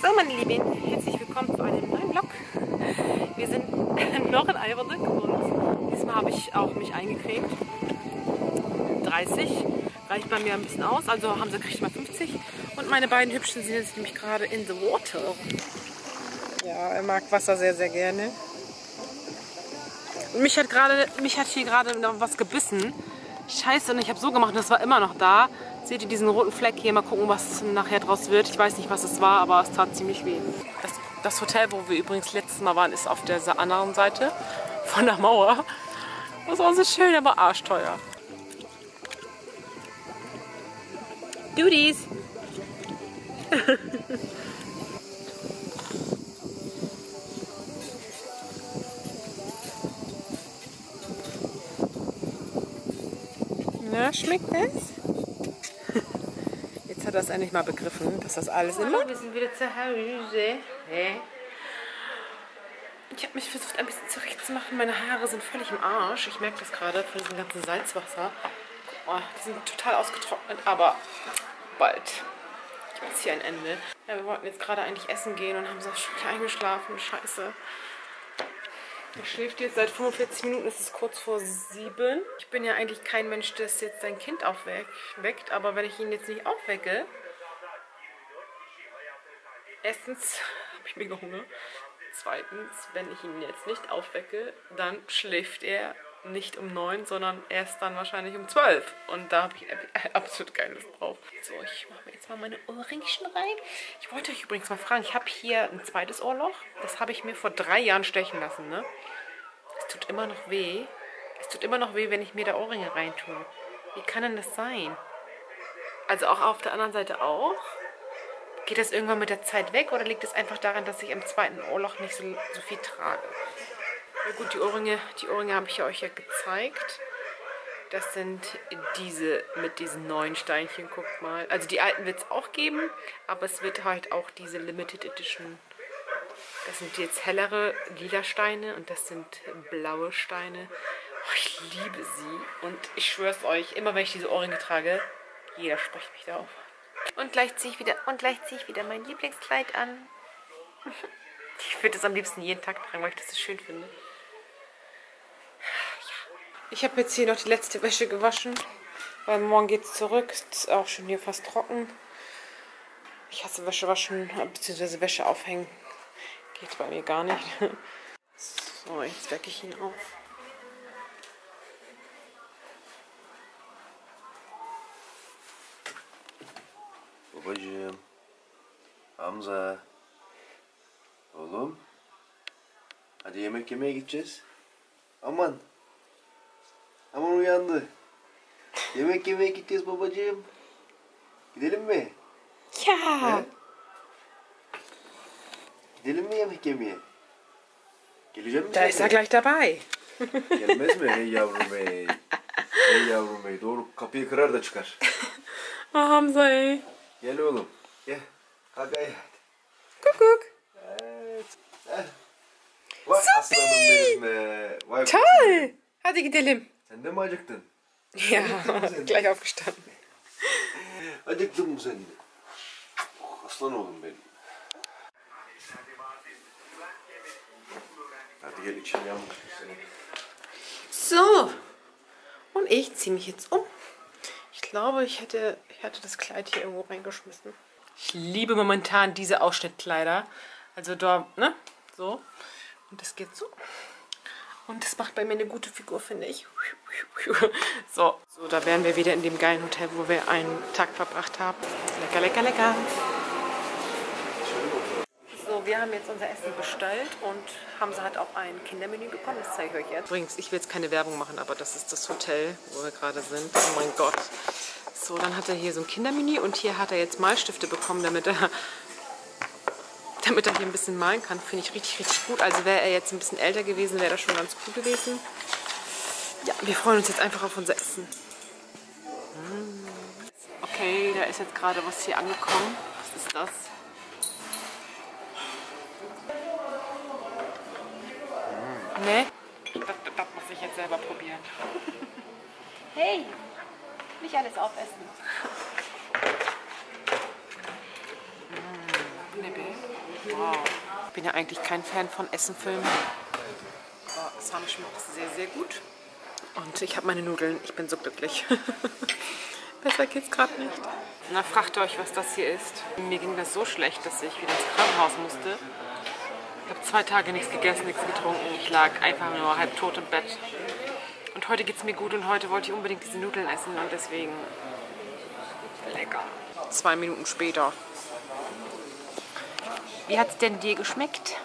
So, meine Lieben, herzlich willkommen zu einem neuen Vlog. Wir sind noch in Alverdijk und diesmal habe ich auch mich eingecremt. 30 reicht bei mir ein bisschen aus, also Hamza kriegt mal 50. Und meine beiden Hübschen sind jetzt nämlich gerade in the water. Ja, er mag Wasser sehr, sehr gerne. Und mich hat hier gerade noch was gebissen. Scheiße, und ich habe so gemacht und das war immer noch da. Seht ihr diesen roten Fleck hier? Mal gucken, was nachher draus wird. Ich weiß nicht, was es war, aber es tat ziemlich weh. Das Hotel, wo wir übrigens letztes Mal waren, ist auf der anderen Seite von der Mauer. Das war so schön, aber arschteuer. Duties! Na, schmeckt das? Jetzt hat er es endlich mal begriffen, dass das alles immer... Wir sind wieder zu Hause. Ich habe mich versucht, ein bisschen zurechtzumachen. Meine Haare sind völlig im Arsch. Ich merke das gerade von diesem ganzen Salzwasser. Oh, die sind total ausgetrocknet, aber bald gibt es hier ein Ende. Ja, wir wollten jetzt gerade eigentlich essen gehen und haben so schon eingeschlafen. Scheiße. Er schläft jetzt seit 45 Minuten, es ist kurz vor 7. Ich bin ja eigentlich kein Mensch, der jetzt sein Kind aufweckt, aber wenn ich ihn jetzt nicht aufwecke, erstens habe ich mega Hunger, zweitens, wenn ich ihn jetzt nicht aufwecke, dann schläft er nicht um 9, sondern erst dann wahrscheinlich um 12. Und da habe ich absolut keine Lust drauf. So, ich mache mir jetzt mal meine Ohrringchen rein. Ich wollte euch übrigens mal fragen, ich habe hier ein zweites Ohrloch. Das habe ich mir vor 3 Jahren stechen lassen, ne? Es tut immer noch weh. Es tut immer noch weh, wenn ich mir da Ohrringe reintue. Wie kann denn das sein? Also auch auf der anderen Seite auch? Geht das irgendwann mit der Zeit weg oder liegt es einfach daran, dass ich am zweiten Ohrloch nicht so viel trage? Ja gut, die Ohrringe habe ich euch ja gezeigt. Das sind diese mit diesen 9 Steinchen, guckt mal. Also die alten wird es auch geben, aber es wird halt auch diese Limited Edition. Das sind jetzt hellere lila Steine und das sind blaue Steine. Oh, ich liebe sie und ich schwöre es euch, immer wenn ich diese Ohrringe trage, jeder spricht mich da auf. Und gleich ziehe ich wieder mein Lieblingskleid an. Ich würde es am liebsten jeden Tag tragen, weil ich das so schön finde. Ich habe jetzt hier noch die letzte Wäsche gewaschen, weil morgen geht es zurück. Es ist auch schon hier fast trocken. Ich hasse Wäsche waschen, bzw. Wäsche aufhängen. Geht bei mir gar nicht. So, jetzt wecke ich ihn auf. Babacığım, Hamza, oğlum, hadi yemek yemeye gideceğiz. Aman uyandı. Yemek yemeye gideceğiz babacığım. Gidelim mi? Ja. He? Gidelim mi yemek yemeye? Gelecek misin? Da ist er gleich dabei. Gelmez mi? Hey yavrum hey. Hey yavrum hey. Doğru kapıyı kırar da çıkar. Oh, Hamza, ey. Gel oğlum. Gel. Kalk ayağa. Kuckuck. Evet. Vay aslanım benim be. Vay Toll. kuzum. Hadi gidelim. Sen de mi acıktın? Ja, gleich aufgestanden. Acıktın mı sen de? Aslan oğlum benim. Hadi gel içim yanmış senin. So. Und ich ziehe mich jetzt um. Ich glaube, ich hätte das Kleid hier irgendwo reingeschmissen. Ich liebe momentan diese Ausschnittkleider. Also da, ne? So. Und das geht so. Und das macht bei mir eine gute Figur, finde ich. So, da wären wir wieder in dem geilen Hotel, wo wir einen Tag verbracht haben. Lecker, lecker, lecker. So, wir haben jetzt unser Essen bestellt und Hamza hat auch ein Kindermenü bekommen. Das zeige ich euch jetzt. Übrigens, ich will jetzt keine Werbung machen, aber das ist das Hotel, wo wir gerade sind. Oh mein Gott. So, dann hat er hier so ein Kindermenü und hier hat er jetzt Malstifte bekommen, damit er hier ein bisschen malen kann. Finde ich richtig, richtig gut. Also wäre er jetzt ein bisschen älter gewesen, wäre das schon ganz cool gewesen. Ja, wir freuen uns jetzt einfach auf unser Essen. Okay, da ist jetzt gerade was hier angekommen. Was ist das? Ne? Das muss ich jetzt selber probieren. Hey, nicht alles aufessen. Wow. Ich bin ja eigentlich kein Fan von Essenfilmen. Aber Sam schmeckt sehr, sehr gut. Und ich habe meine Nudeln. Ich bin so glücklich. Besser geht's gerade nicht. Na, fragt euch, was das hier ist. Mir ging das so schlecht, dass ich wieder ins Krankenhaus musste. Ich habe 2 Tage nichts gegessen, nichts getrunken. Ich lag einfach nur halb tot im Bett. Und heute geht's mir gut und heute wollte ich unbedingt diese Nudeln essen und deswegen lecker. 2 Minuten später. Wie hat's denn dir geschmeckt?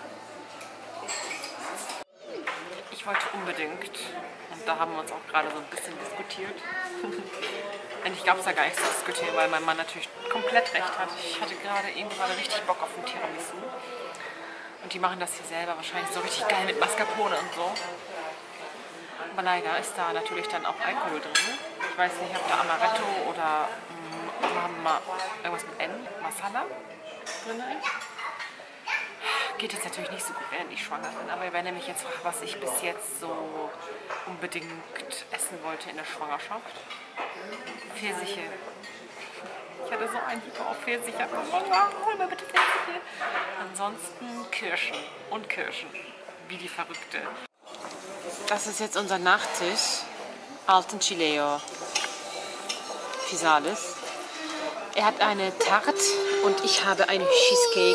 Ich wollte unbedingt, und da haben wir uns auch gerade so ein bisschen diskutiert. Eigentlich gab es da gar nichts zu diskutieren, weil mein Mann natürlich komplett recht hat. Ich hatte gerade richtig Bock auf ein Tiramisu. Und die machen das hier selber wahrscheinlich so richtig geil mit Mascarpone und so. Aber leider ist da natürlich dann auch Alkohol drin. Ich weiß nicht, ob da Amaretto oder irgendwas mit N, Masala drin ist. Geht jetzt natürlich nicht so gut, während ich schwanger bin. Aber wenn ihr mich jetzt fragt, was ich bis jetzt so unbedingt essen wollte in der Schwangerschaft. Pfirsiche. Ich hatte so einen Hyper auf Pfirsiche. Hol mir bitte Pfirsiche. Ansonsten Kirschen und Kirschen. Wie die Verrückte. Das ist jetzt unser Nachtisch. Alten Chileo. Fisales. Er hat eine Tarte und ich habe eine Cheesecake.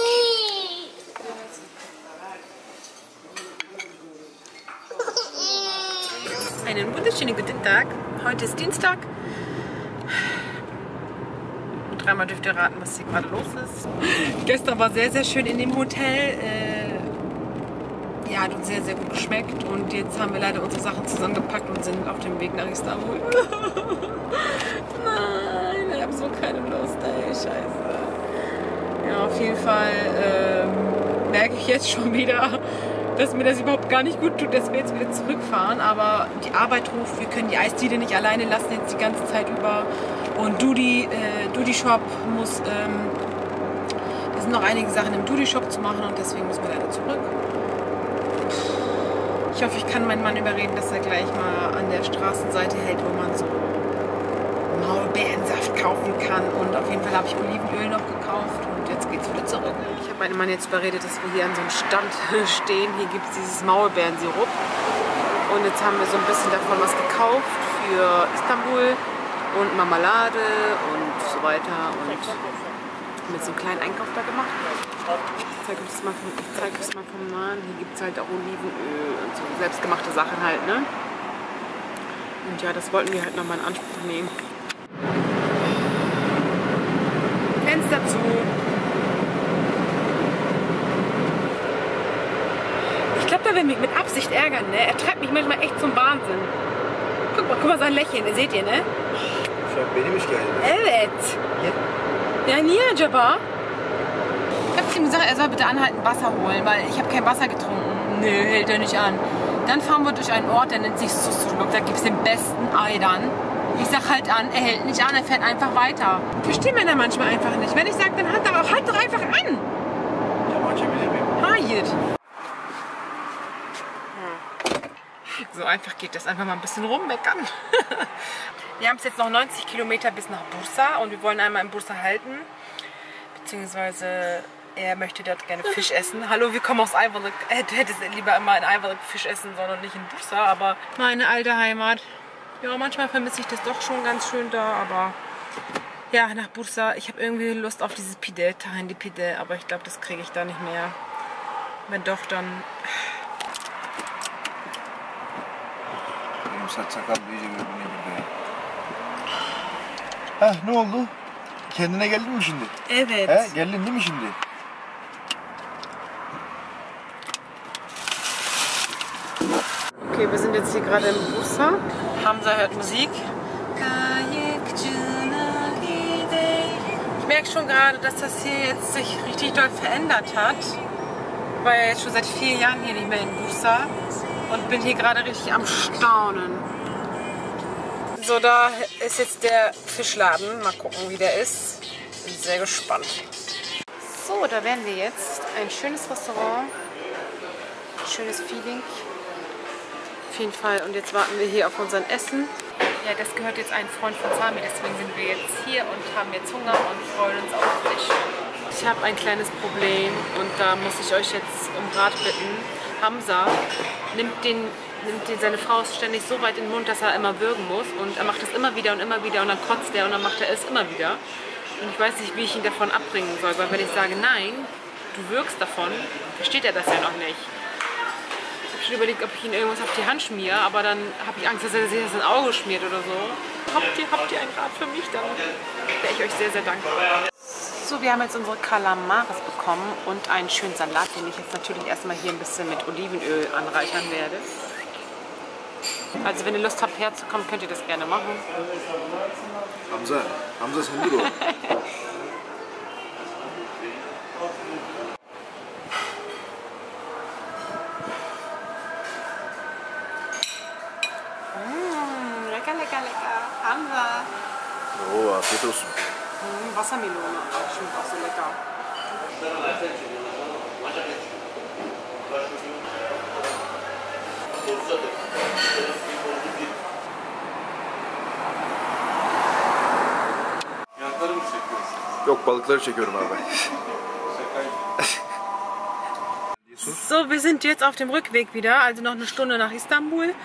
Einen wunderschönen guten Tag. Heute ist Dienstag. Und dreimal dürft ihr raten, was hier gerade los ist. Gestern war sehr, sehr schön in dem Hotel. Ja, hat uns sehr, sehr gut geschmeckt. Und jetzt haben wir leider unsere Sachen zusammengepackt und sind auf dem Weg nach Istanbul. Nein, ich habe so keine Lust, ey. Scheiße. Ja, auf jeden Fall merke ich jetzt schon wieder, dass mir das überhaupt gar nicht gut tut, dass wir jetzt wieder zurückfahren. Aber die Arbeit ruft, wir können die Eisdiele nicht alleine lassen jetzt die ganze Zeit über. Und Dudi Shop muss, es sind noch einige Sachen im Dudi Shop zu machen und deswegen müssen wir leider zurück. Ich hoffe, ich kann meinen Mann überreden, dass er gleich mal an der Straßenseite hält, wo man so Maulbeerensaft kaufen kann. Und auf jeden Fall habe ich Olivenöl noch gekauft und jetzt geht's wieder zurück. Ich habe meinen Mann jetzt überredet, dass wir hier an so einem Stand stehen. Hier gibt es dieses Maulbeerensirup. Und jetzt haben wir so ein bisschen davon was gekauft für Istanbul und Marmelade und so weiter. Und mit so einem kleinen Einkauf da gemacht. Ich zeige euch das mal vom Mann. Hier gibt es halt auch Olivenöl und so selbstgemachte Sachen halt, ne? Und ja, das wollten wir halt nochmal in Anspruch nehmen. Fenster zu. Ich glaube, der will mich mit Absicht ärgern, ne? Er treibt mich manchmal echt zum Wahnsinn. Guck mal sein Lächeln, seht ihr, ne? Benim iş geldi. Evet. Ja, niye acaba? Ich habe ihm gesagt, er soll bitte anhalten, Wasser holen, weil ich habe kein Wasser getrunken. Nö, hält er nicht an. Dann fahren wir durch einen Ort, der nennt sich Susurluk. Da gibt es den besten Ayran. Ich sag halt an, er hält nicht an, er fährt einfach weiter. Verstehen Männer manchmal einfach nicht. Wenn ich sage, dann halt doch einfach an. Hayır. So einfach geht das. Einfach mal ein bisschen rummeckern. Wir haben es jetzt noch 90 Kilometer bis nach Bursa und wir wollen einmal in Bursa halten. Beziehungsweise er möchte dort gerne Fisch essen. Hallo, wir kommen aus Ayvalık. Du hättest lieber immer in Ayvalık Fisch essen sollen und nicht in Bursa. Aber meine alte Heimat. Ja, manchmal vermisse ich das doch schon ganz schön da. Aber ja, nach Bursa. Ich habe irgendwie Lust auf dieses Pide, Tahindi Pide. Aber ich glaube, das kriege ich da nicht mehr. Wenn doch, dann... Benim saç sakal iyice birbirine girdi ya. Heh, ne oldu? Kendine geldin mi şimdi? Evet. He, geldin değil mi şimdi? Okay, wir sind jetzt hier gerade in Bursa. Hamza hört Musik. Ich merke schon gerade, dass das hier jetzt sich richtig doll verändert hat. Ich war ja jetzt schon seit 4 Jahren hier nicht mehr in Bursa und bin hier gerade richtig am Staunen. So, da ist jetzt der Fischladen. Mal gucken, wie der ist. Bin sehr gespannt. So, da wären wir jetzt. Ein schönes Restaurant. Schönes Feeling. Auf jeden Fall. Und jetzt warten wir hier auf unser Essen. Ja, das gehört jetzt ein Freund von Sami. Deswegen sind wir jetzt hier und haben jetzt Hunger und freuen uns auf Fisch. Ich habe ein kleines Problem und da muss ich euch jetzt um Rat bitten. Hamza nimmt seine Frau ist ständig so weit in den Mund, dass er immer würgen muss. Und er macht das immer wieder und dann kotzt er und dann macht er es immer wieder. Und ich weiß nicht, wie ich ihn davon abbringen soll, weil wenn ich sage, nein, du wirkst davon, versteht er das ja noch nicht. Ich habe schon überlegt, ob ich ihn irgendwas auf die Hand schmiere, aber dann habe ich Angst, dass er sich das ins Auge schmiert oder so. Habt ihr einen Rat für mich? Dann wäre ich euch sehr, sehr dankbar. So, wir haben jetzt unsere Kalamares bekommen und einen schönen Salat, den ich jetzt natürlich erstmal hier ein bisschen mit Olivenöl anreichern werde. Also wenn ihr Lust habt herzukommen, könnt ihr das gerne machen. Hamza ist Hindu. Lecker, lecker, lecker. Hamza. Oh, afiyet olsun. Wassermelone, auch schmeckt auch so lecker. Yok, balıkları çekiyorum abi. So, wir sind jetzt auf dem Rückweg wieder, also noch eine Stunde nach Istanbul.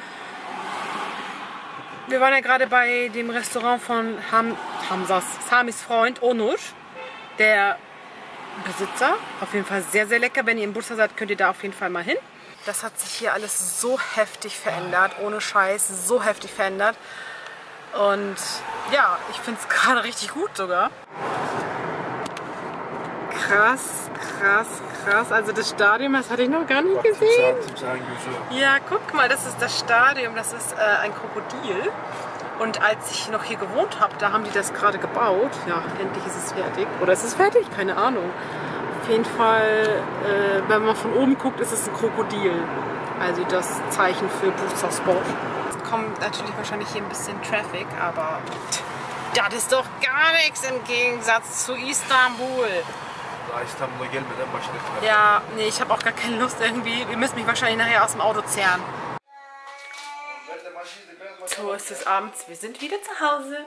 Wir waren ja gerade bei dem Restaurant von Samis Freund Onur, der Besitzer. Auf jeden Fall sehr, sehr lecker. Wenn ihr in Bursa seid, könnt ihr da auf jeden Fall mal hin. Das hat sich hier alles so heftig verändert, ohne Scheiß, so heftig verändert. Und ja, ich finde es gerade richtig gut sogar. Krass, krass, krass. Also das Stadion, das hatte ich noch gar nicht gesehen. Ja, guck mal, das ist das Stadion, das ist ein Krokodil. Und als ich noch hier gewohnt habe, da haben die das gerade gebaut. Ja, endlich ist es fertig. Oder ist es fertig? Keine Ahnung. Auf jeden Fall, wenn man von oben guckt, ist es ein Krokodil. Also das Zeichen für Bursaspor. Jetzt kommt natürlich wahrscheinlich hier ein bisschen Traffic, aber das ist doch gar nichts im Gegensatz zu Istanbul. Ja, nee, ich habe auch gar keine Lust irgendwie. Ihr müsst mich wahrscheinlich nachher aus dem Auto zehren. So ist es abends. Wir sind wieder zu Hause.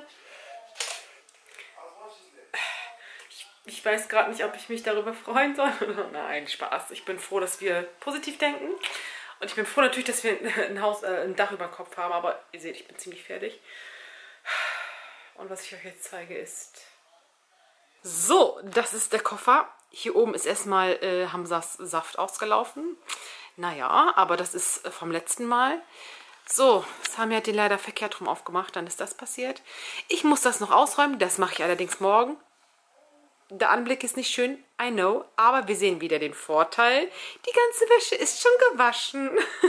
Ich weiß gerade nicht, ob ich mich darüber freuen soll. Nein, Spaß. Ich bin froh, dass wir positiv denken. Und ich bin froh natürlich, dass wir ein Dach über dem Kopf haben. Aber ihr seht, ich bin ziemlich fertig. Und was ich euch jetzt zeige ist... So, das ist der Koffer. Hier oben ist erstmal Hamzas Saft ausgelaufen. Naja, aber das ist vom letzten Mal. So, Sami hat den leider verkehrt rum aufgemacht, dann ist das passiert. Ich muss das noch ausräumen, das mache ich allerdings morgen. Der Anblick ist nicht schön, I know, aber wir sehen wieder den Vorteil. Die ganze Wäsche ist schon gewaschen.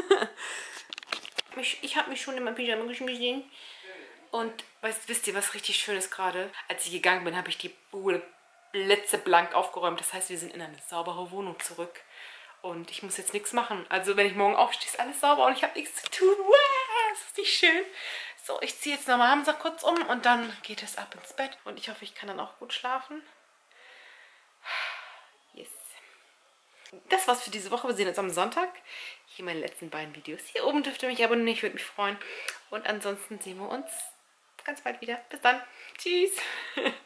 Ich habe mich schon in meinem Pyjama geschmissen. Und wisst ihr, was richtig schön ist gerade? Als ich gegangen bin, habe ich die Bude blitzeblank aufgeräumt. Das heißt, wir sind in eine saubere Wohnung zurück. Und ich muss jetzt nichts machen. Also wenn ich morgen aufstehe, ist alles sauber und ich habe nichts zu tun. Wow, das ist nicht schön. So, ich ziehe jetzt nochmal Hamza kurz um und dann geht es ab ins Bett. Und ich hoffe, ich kann dann auch gut schlafen. Yes. Das war's für diese Woche. Wir sehen uns am Sonntag. Hier meine letzten beiden Videos. Hier oben dürft ihr mich abonnieren. Ich würde mich freuen. Und ansonsten sehen wir uns ganz bald wieder. Bis dann. Tschüss.